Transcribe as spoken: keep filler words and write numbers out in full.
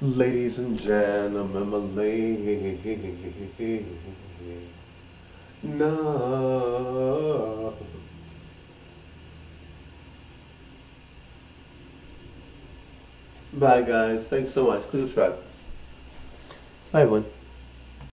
Ladies and gentlemen, my lady. No. Bye guys. Thanks so much. Please subscribe. Bye everyone.